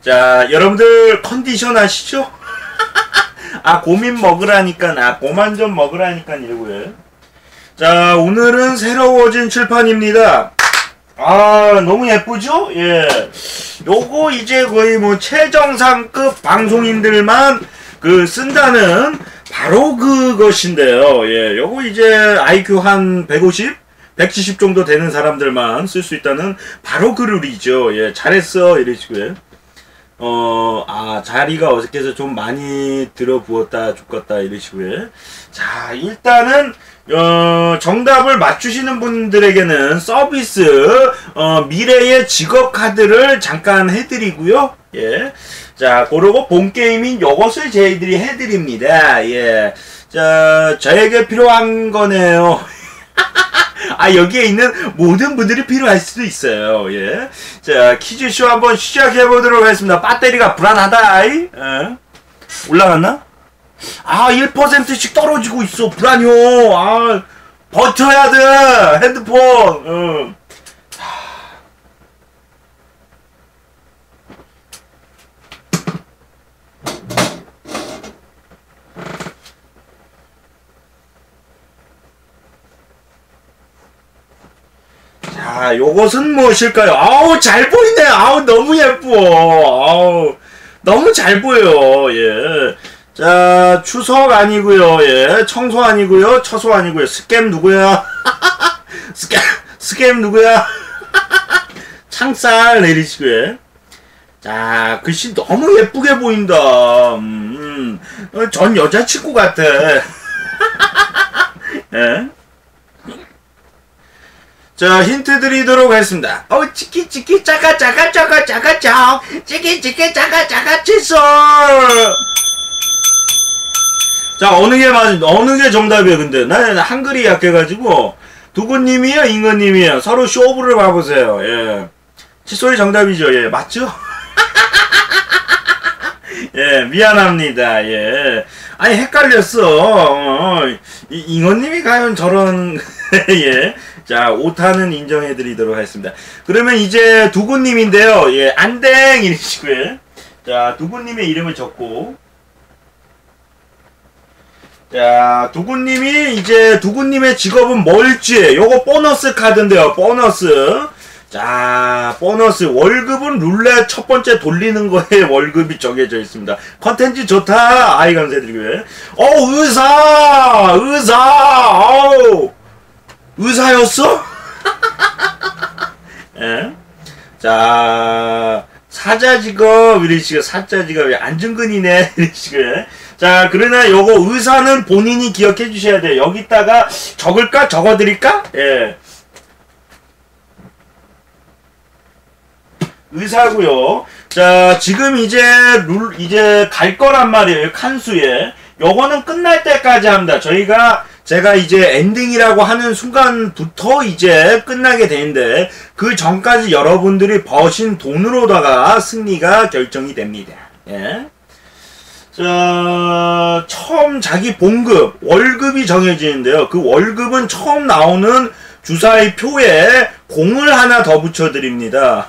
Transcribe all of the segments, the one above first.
자, 여러분들 컨디션 아시죠? 아, 고민 먹으라니까, 고만 좀 먹으라니까 이러고요. 자, 오늘은 새로워진 칠판입니다. 아, 너무 예쁘죠? 예. 요거 이제 거의 뭐 최정상급 방송인들만 쓴다는 바로 그것인데요. 예. 요거 이제 IQ 한 150? 170 정도 되는 사람들만 쓸 수 있다는 바로 그 룰이죠. 예. 잘했어. 이러시고요. 자리가 어색해서 좀 많이 들어부었다, 죽었다, 이러시고요. 자, 일단은, 정답을 맞추시는 분들에게는 서비스, 미래의 직업 카드를 잠깐 해드리고요. 예. 자, 그러고 본 게임인 요것을 저희들이 해드립니다. 예. 자, 저에게 필요한 거네요. 여기에 있는 모든 분들이 필요할 수도 있어요. 예. 자, 퀴즈쇼 한번 시작해보도록 하겠습니다. 배터리가 불안하다. 올라갔나? 1%씩 떨어지고 있어. 불안해요. 버텨야 돼. 핸드폰. 자, 요것은 무엇일까요? 잘 보이네. 너무 예뻐. 너무 잘 보여. 예. 자, 추석 아니고요. 예. 청소 아니고요. 처소 아니고요. 스캠 누구야? 스캠 누구야? 창살 내리시고요. 자, 글씨 너무 예쁘게 보인다. 전 여자친구 같아. 예. 자, 힌트 드리도록 하겠습니다. 치키 짜가 치키 짜가 칫솔. 자, 어느 게 정답이에요? 근데 나는 한글이 약해가지고 두구님이요, 인건님이요. 서로 쇼부를 봐보세요. 예, 칫솔이 정답이죠. 예, 맞죠? 예, 미안합니다. 예, 헷갈렸어. 인건님이 과연 저런 예. 자, 오타는 인정해드리도록 하겠습니다. 그러면 이제 두구님인데요. 예, 안댕! 이러시고요. 자, 두구님의 이름을 적고. 자, 두구님의 직업은 뭘지. 요거 보너스 카드인데요. 보너스. 자, 보너스. 월급은 룰렛 첫 번째 돌리는 거에 월급이 정해져 있습니다. 컨텐츠 좋다. 감사드리고요. 의사였어? 예. 자, 사자 직업, 이러시고, 사자 직업, 안중근이네, 이러시고. 자, 그러나 요거 의사는 본인이 기억해 주셔야 돼요. 여기다가 적을까? 적어드릴까? 예. 의사고요. 자, 지금 이제 갈 거란 말이에요. 칸수에. 요거는 끝날 때까지 합니다. 제가 이제 엔딩이라고 하는 순간부터 이제 끝나게 되는데, 그 전까지 여러분들이 버신 돈으로다가 승리가 결정이 됩니다. 예. 자, 처음 자기 봉급, 월급이 정해지는데요. 그 월급은 처음 나오는 주사위 표에 공을 하나 더 붙여드립니다.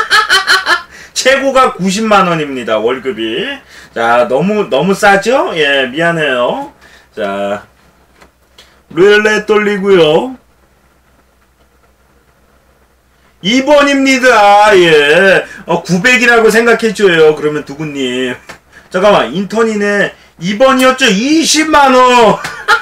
최고가 90만원입니다. 월급이. 자, 너무 싸죠? 예, 미안해요. 자, 룰렛 돌리고요. 2번입니다. 예. 900이라고 생각해줘요. 그러면 두구님. 잠깐만, 인턴이네. 2번이었죠? 20만원!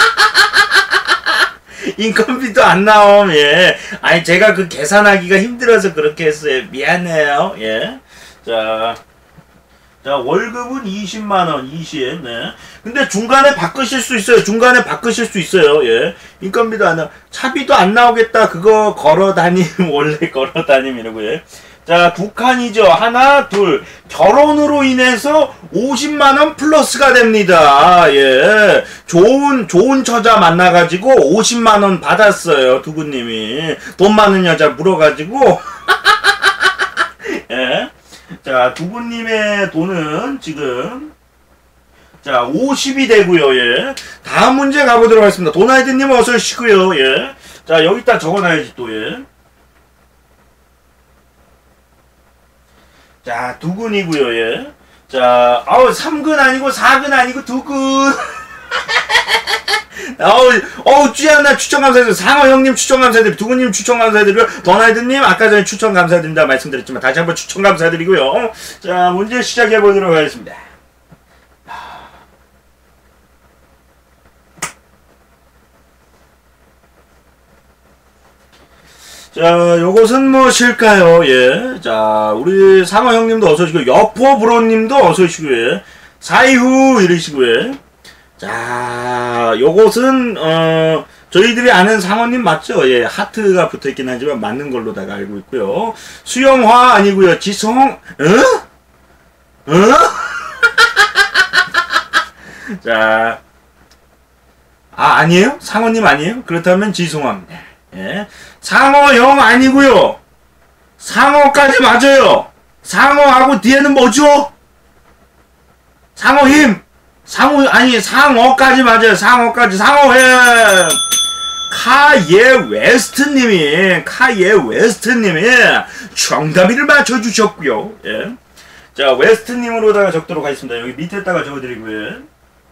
인건비도 안 나옴. 예. 제가 그 계산하기가 힘들어서 그렇게 했어요. 미안해요. 예. 자, 월급은 20만원, 20. 네. 근데 중간에 바꾸실 수 있어요. 예. 인건비도 안 나오, 차비도 안 나오겠다. 그거 걸어다님, 원래 걸어다님, 이러고요. 자, 두 칸이죠. 하나, 둘. 결혼으로 인해서 50만원 플러스가 됩니다. 예. 좋은 처자 만나가지고 50만원 받았어요. 두구님이. 돈 많은 여자 물어가지고. 예. 자, 두구님의 돈은 지금, 자, 50이 되고요. 예. 다음 문제 가보도록 하겠습니다. 도나이드님 어서 오시고요. 예. 자, 여기다 적어놔야지 또. 예. 자, 두근이고요, 예. 자, 3근 아니고 4근 아니고 두근. 쭈야나 추천 감사드리고, 상어 형님 추천 감사드리고, 두근님 추천 감사드리고, 더나이드님 아까 전에 추천 감사드린다 말씀드렸지만 다시 한번 추천 감사드리고요. 자, 문제 시작해 보도록 하겠습니다. 자, 요것은 무엇일까요? 예. 자, 우리 상어 형님도 어서오시고, 여포브로님도 어서오시고, 예. 사이후 이러시고요. 자, 요것은, 저희들이 아는 상어님 맞죠? 예. 하트가 붙어 있긴 하지만 맞는 걸로다가 알고 있고요. 수영화 아니고요. 지성, 자, 아니에요? 상어님 아니에요? 그렇다면 지송합니다. 예. 상어형 아니고요. 상어까지 맞아요. 상어하고 뒤에는 뭐죠? 상어힘. 상어까지 맞아요. 상어까지. 상어햄. 카예 웨스트님이 정답이를 맞춰주셨고요. 예. 자, 웨스트님으로다가 적도록 하겠습니다. 여기 밑에다가 적어드리고요.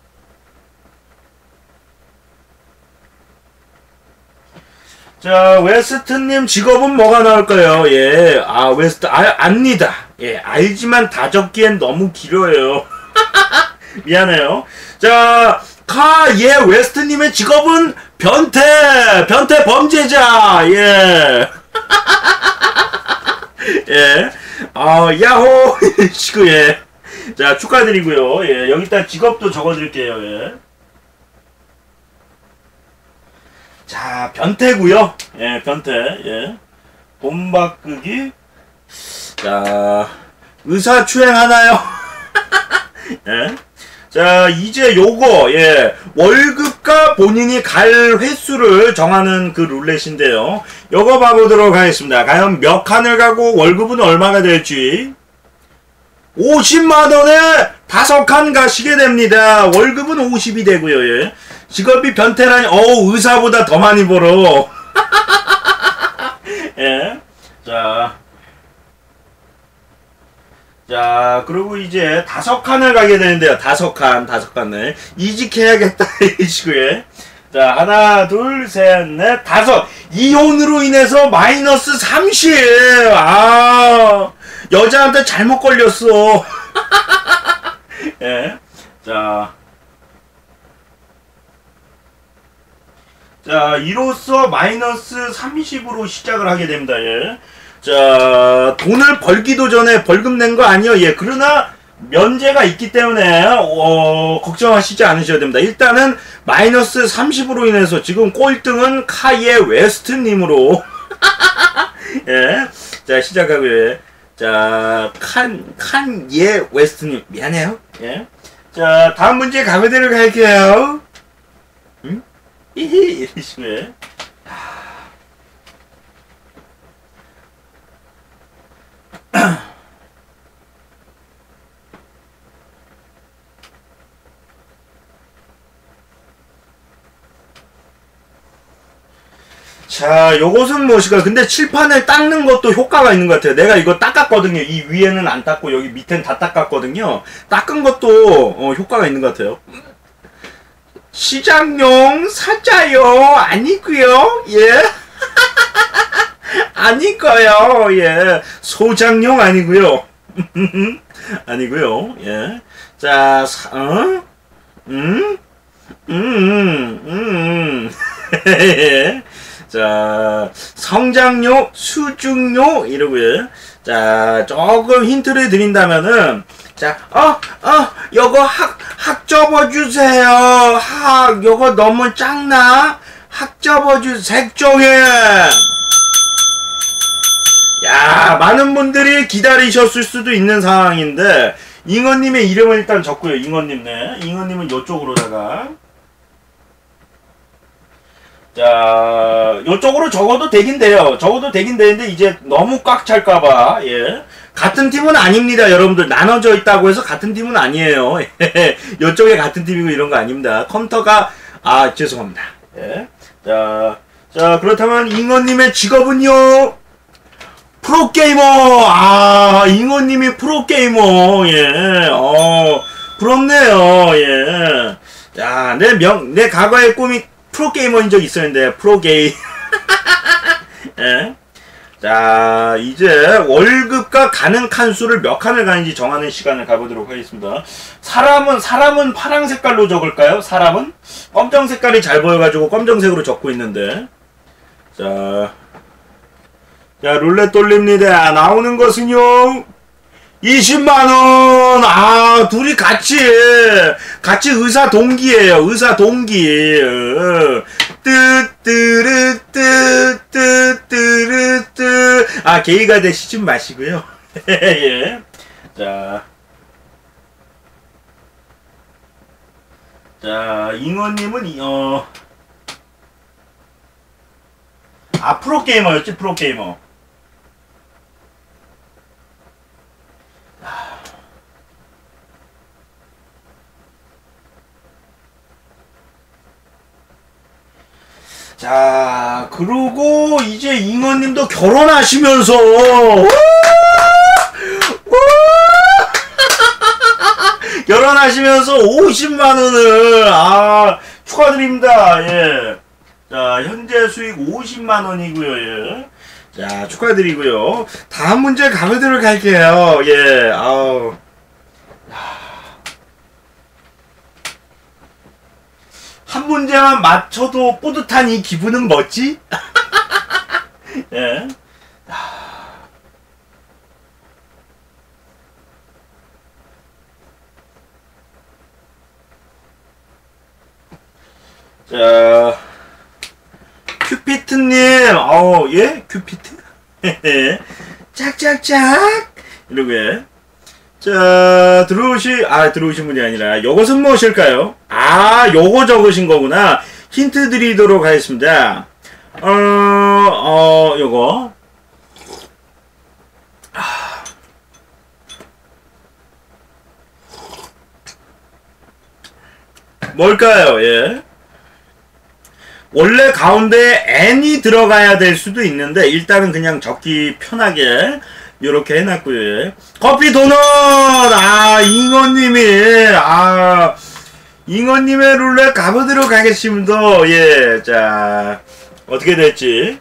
자, 웨스트님 직업은 뭐가 나올까요? 예, 웨스트, 압니다. 예, 알지만 다 적기엔 너무 길어요. 미안해요. 자, 예, 웨스트님의 직업은 변태 범죄자. 예. 예. 야호! 시고, 예. 자, 축하드리고요. 예, 여기다 직업도 적어드릴게요. 예. 자, 변태구요. 예, 변태. 예. 돈 바꾸기. 자, 의사 추행하나요? 예. 자, 이제 요거, 예. 월급과 본인이 갈 횟수를 정하는 그 룰렛인데요. 요거 봐보도록 하겠습니다. 과연 몇 칸을 가고 월급은 얼마가 될지. 50만원에 5칸 가시게 됩니다. 월급은 50이 되고요, 예. 직업이 변태라니, 의사보다 더 많이 벌어. 예. 자, 그리고 이제 5칸을 가게 되는데요. 5칸을. 이직해야겠다, 이시고요. 자, 하나, 둘, 셋, 넷, 5. 이혼으로 인해서 마이너스 30. 여자한테 잘못 걸렸어. 예. 자, 이로써 마이너스 30으로 시작을 하게 됩니다. 예. 자, 돈을 벌기도 전에 벌금 낸 거 아니요. 예. 그러나 면제가 있기 때문에 걱정하시지 않으셔야 됩니다. 일단은 마이너스 30으로 인해서 지금 꼴등은 카예 웨스트님으로 예. 자, 시작하고요. 자, 칸예 웨스트님 미안해요. 예. 자, 다음 문제 가보도록 할게요. 응? 이히 이러시네. 자, 요것은 무엇일까? 근데 칠판을 닦는 것도 효과가 있는 것 같아요. 내가 이거 닦았거든요. 이 위에는 안 닦고 여기 밑에는 다 닦았거든요. 닦은 것도 효과가 있는 것 같아요. 시장용 사자요 아니고요. 예. 아니고요. 예. 소장용 아니고요. 아니고요. 예. 자, 자, 성장용, 수중용 이러고요. 자, 조금 힌트를 드린다면은, 자, 요거 학 접어주세요. 요거 너무 작나? 학 접어주세요. 색종이. 야, 많은 분들이 기다리셨을 수도 있는 상황인데, 잉어님의 이름을 일단 적고요. 잉어님, 네. 잉어님은 요쪽으로다가. 자, 요쪽으로 적어도 되긴 돼요. 적어도 되긴 되는데, 이제 너무 꽉 찰까봐, 예. 같은 팀은 아닙니다, 여러분들. 나눠져 있다고 해서 같은 팀은 아니에요. 요쪽에 같은 팀이고 이런 거 아닙니다. 컴퓨터가, 죄송합니다. 예. 자, 그렇다면 잉어님의 직업은요? 프로게이머! 잉어님이 프로게이머, 예, 부럽네요, 예. 야, 내 과거의 꿈이 프로게이머인 적 있었는데, 프로게이. 예. 자, 이제 월급과 가는 칸수를 몇 칸을 가는지 정하는 시간을 가보도록 하겠습니다. 사람은 파랑 색깔로 적을까요? 사람은? 검정 색깔이 잘 보여가지고 검정색으로 적고 있는데. 자, 룰렛 돌립니다. 나오는 것은요, 20만원! 둘이 같이 의사 동기예요. 의사 동기. 뜨뜨르뜨뜨뜨르뜨. 게이가 되시지 마시고요. 예. 자, 잉어님은, 프로게이머였지, 프로게이머. 자, 그리고 이제 잉어님도 결혼하시면서 결혼하시면서 50만원을 축하드립니다. 예. 자, 현재 수익 50만원이고요. 예. 자, 축하드리고요. 다음 문제 가보도록 할게요. 예. 한 문제만 맞춰도 뿌듯한 이 기분은 뭐지? 예. 자, 큐피트님, 예? 큐피트? 짝짝짝! 이러게. 자, 들어오신 분이 아니라, 요것은 무엇일까요? 요거 적으신 거구나. 힌트 드리도록 하겠습니다. 요거. 뭘까요? 예. 원래 가운데 n이 들어가야 될 수도 있는데 일단은 그냥 적기 편하게 요렇게 해놨고요. 예. 커피 도넛! 잉어님이 잉어님의 룰렛 가보도록 하겠습니다. 예, 자, 어떻게 될지.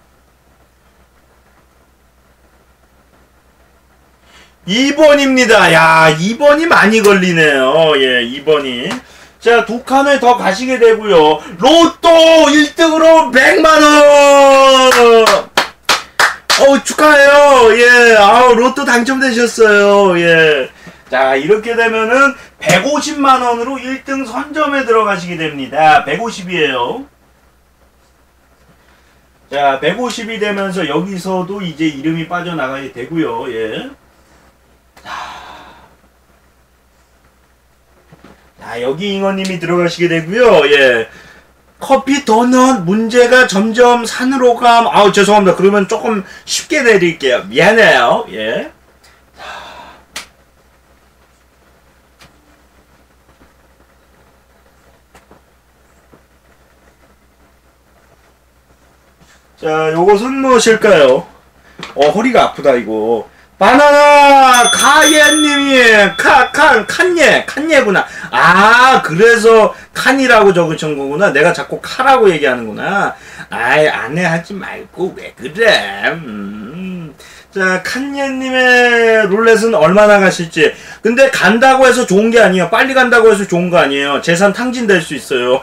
2번입니다. 야, 2번이 많이 걸리네요. 예, 2번이. 자, 2칸을 더 가시게 되고요. 로또 1등으로 100만원! 축하해요. 예, 로또 당첨되셨어요. 예. 자, 이렇게 되면은 150만원으로 1등 선점에 들어가시게 됩니다. 150이에요. 자, 150이 되면서 여기서도 이제 이름이 빠져나가게 되고요. 예. 자, 여기 잉어님이 들어가시게 되고요. 예. 커피 도넛 문제가 점점 산으로 죄송합니다. 그러면 조금 쉽게 내릴게요. 미안해요. 예. 자, 요것은 무엇일까요? 허리가 아프다, 이거. 바나나 가예님이 칸예구나. 그래서 칸이라고 적으신 거구나. 내가 자꾸 카라고 얘기하는구나. 안해 하지 말고 왜 그래. 자, 칸예님의 룰렛은 얼마나 가실지. 근데 간다고 해서 좋은 게 아니에요. 빨리 간다고 해서 좋은 거 아니에요. 재산 탕진될 수 있어요.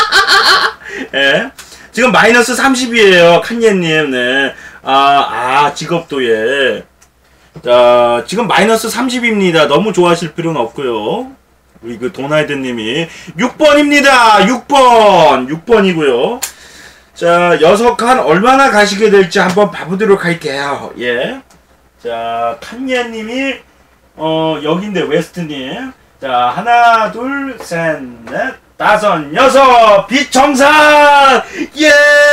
예. 지금 마이너스 30이에요. 칸예님. 네. 직업도 예. 자, 지금 마이너스 30입니다. 너무 좋아하실 필요는 없고요. 우리 그 도날드님이 6번입니다. 6번이고요. 자, 6칸 얼마나 가시게 될지 한번 봐보도록 할게요. 예. 자, 칸예님이 여긴데 웨스트님. 자, 하나, 둘, 셋, 넷, 다섯, 여섯, 빛청산! 예!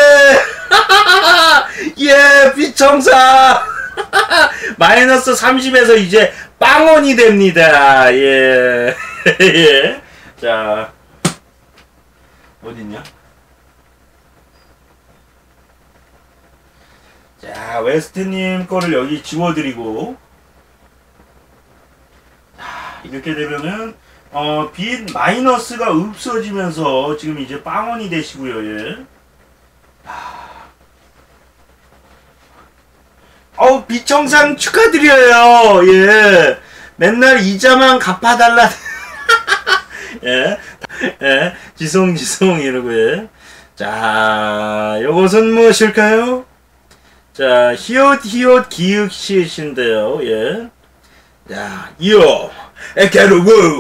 예, 빛청산! 마이너스 30에서 이제 빵원이 됩니다. 예. 예. 자, 어딨냐? 자, 웨스트님 거를 여기 지워드리고, 자, 이렇게 되면은, 빚 마이너스가 없어지면서 지금 이제 빵원이 되시고요, 예. 빚청산 축하드려요, 예. 맨날 이자만 갚아달라. 예. 예. 지송, 이러고, 예. 자, 요것은 무엇일까요? 자, 히읗, 기역, 시읒인데요, 예. 자, 요, 에케르우,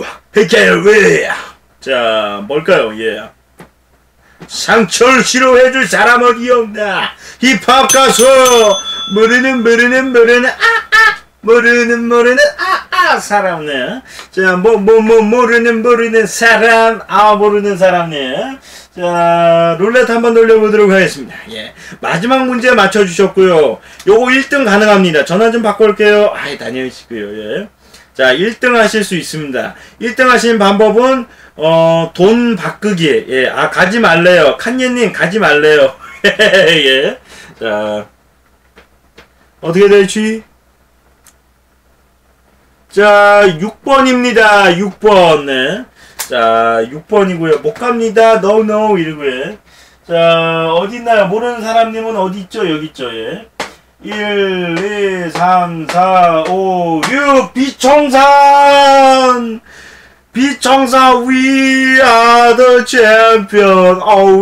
자, 뭘까요, 예. 상처를 치료해줄 사람 어디 없나? 힙합 가수, 모르는, 모르는, 사람네. 자, 모르는 사람, 모르는 사람네. 자, 룰렛 한번 돌려보도록 하겠습니다. 예. 마지막 문제 맞춰주셨고요. 요거 1등 가능합니다. 전화 좀 바꿔올게요. 다녀오시고요. 예. 자, 1등 하실 수 있습니다. 1등 하시는 방법은, 돈 바꾸기. 예. 가지 말래요. 칸예님, 가지 말래요. 예. 자, 어떻게 될지? 자, 6번입니다. 6번. 네. 자, 6번이고요. 못 갑니다. No, 이러고요. 자, 어디 있나요? 모르는 사람님은 어디 있죠? 여기 있죠. 예. 1, 2, 3, 4, 5, 6. 비청산! we are the champion.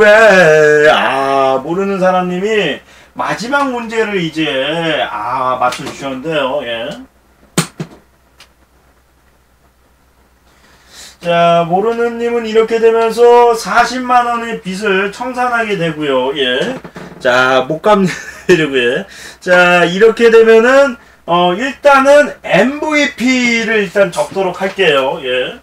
모르는 사람님이 마지막 문제를 이제, 맞춰주셨는데요. 예. 자, 모르는 님은 이렇게 되면서 40만원의 빚을 청산하게 되고요. 예. 자, 못 갑니다. 이러고요. 자, 이렇게 되면은, 일단은 MVP를 일단 적도록 할게요. 예.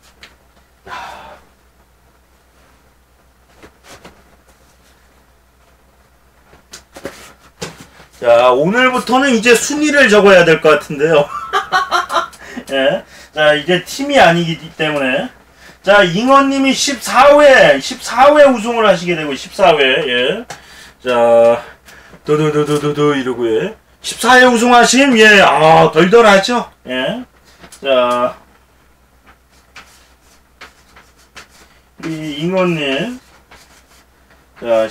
자, 오늘부터는 이제 순위를 적어야 될 것 같은데요. 예. 자, 이제 팀이 아니기 때문에. 자, 잉어님이 14회 우승을 하시게 되고, 14회, 예. 자, 도도도도도도 이러고, 예. 14회 우승하심, 예. 덜덜하죠? 예. 자, 이 잉어님. 자,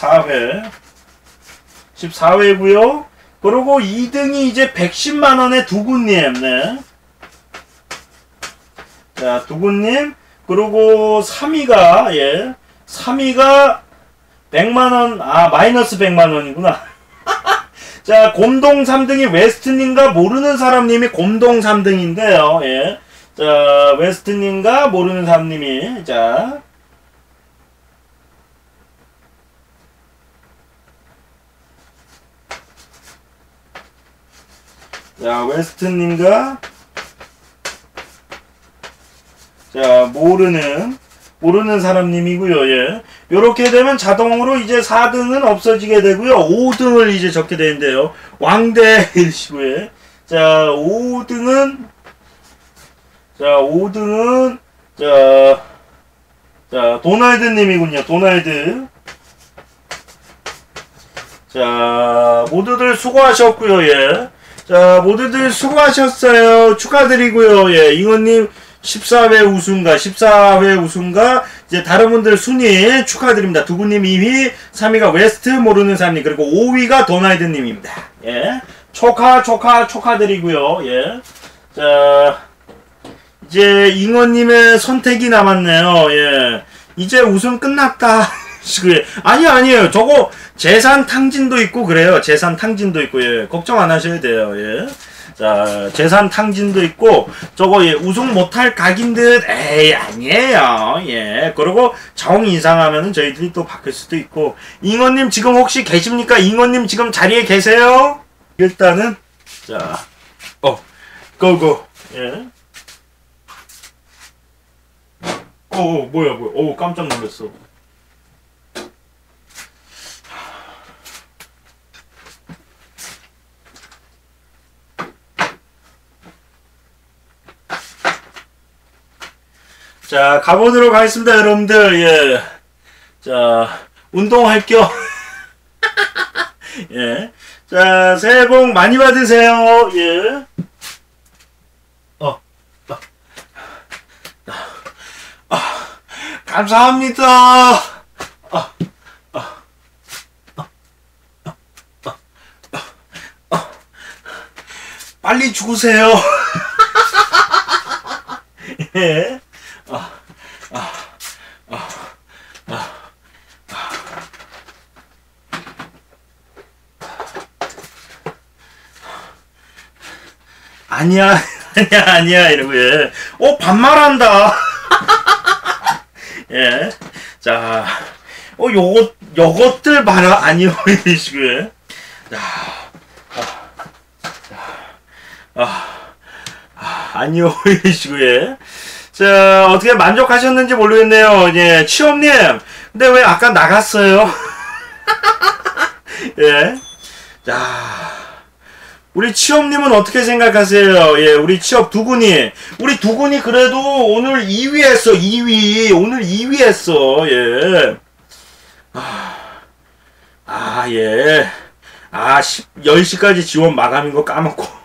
14회고요. 그리고 2등이 이제 110만원의 두구님, 네. 자, 두구님. 그리고 3위가, 예. 3위가 100만원, 마이너스 100만원이구나. 자, 곰동 3등이 웨스트님과 모르는 사람님이 곰동 3등인데요, 예. 자, 웨스트님과 모르는 사람님이, 자. 자, 웨스트님과 자, 모르는 사람님이고요. 예. 요렇게 되면 자동으로 이제 4등은 없어지게 되고요. 5등을 이제 적게 되는데요. 왕대 일시고요. 자, 5등은 도날드 님이군요. 도날드. 자, 모두들 수고하셨고요. 예. 자, 모두들 수고하셨어요. 축하드리고요. 예. 잉어님 14회 우승과 이제 다른 분들 순위 축하드립니다. 두구님 2위, 3위가 웨스트 모르는 사람님, 그리고 5위가 도날드님입니다. 예. 축하드리고요. 예. 자, 이제 잉어님의 선택이 남았네요. 예. 이제 우승 끝났다. 아니에요. 저거 재산 탕진도 있고 그래요. 재산 탕진도 있고, 예. 걱정 안 하셔야 돼요. 예. 자, 재산 탕진도 있고, 저거, 예, 우승 못할 각인 듯, 아니에요. 예. 그리고 정 이상하면은 저희들이 또 바뀔 수도 있고, 잉어님 지금 혹시 계십니까? 잉어님 지금 자리에 계세요? 일단은, 자, 고고. 예. 뭐야. 깜짝 놀랐어. 자, 가보도록 하겠습니다, 여러분들. 예. 자, 운동할 겸. 예. 자, 새해 복 많이 받으세요. 예. 감사합니다. 빨리 죽으세요. 예. 아니야, 아니야, 이러고, 예. 반말한다. 예. 자, 요것들 봐라. 아니요, 이러시고, 예. 자, 아니요, 이러시고, 예. 자, 어떻게 만족하셨는지 모르겠네요. 예, 취업님. 근데 왜 아까 나갔어요? 예. 자, 우리 취업님은 어떻게 생각하세요? 예, 우리 취업 두근이. 우리 두근이 그래도 오늘 2위 했어, 2위. 오늘 2위 했어, 예. 예. 10시까지 지원 마감인 거 까먹고.